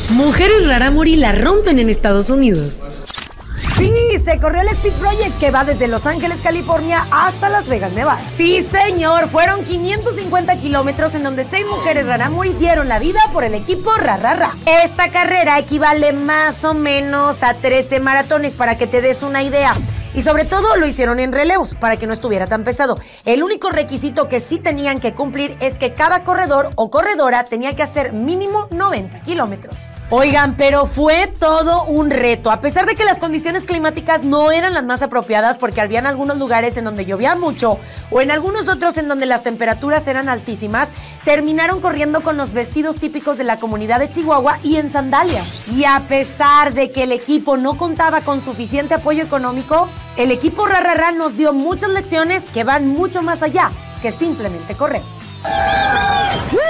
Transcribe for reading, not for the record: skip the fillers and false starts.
Mujeres Rarámuri la rompen en Estados Unidos. Sí, se corrió el Speed Project que va desde Los Ángeles, California hasta Las Vegas, Nevada. Sí, señor, fueron 550 kilómetros en donde 6 mujeres Rarámuri dieron la vida por el equipo Ra. Esta carrera equivale más o menos a 13 maratones para que te des una idea. Y sobre todo lo hicieron en relevos para que no estuviera tan pesado. El único requisito que sí tenían que cumplir es que cada corredor o corredora tenía que hacer mínimo 90 kilómetros. Oigan, pero fue todo un reto. A pesar de que las condiciones climáticas no eran las más apropiadas porque habían algunos lugares en donde llovía mucho o en algunos otros en donde las temperaturas eran altísimas, terminaron corriendo con los vestidos típicos de la comunidad de Chihuahua y en sandalias. Y a pesar de que el equipo no contaba con suficiente apoyo económico, el equipo Ra nos dio muchas lecciones que van mucho más allá que simplemente correr.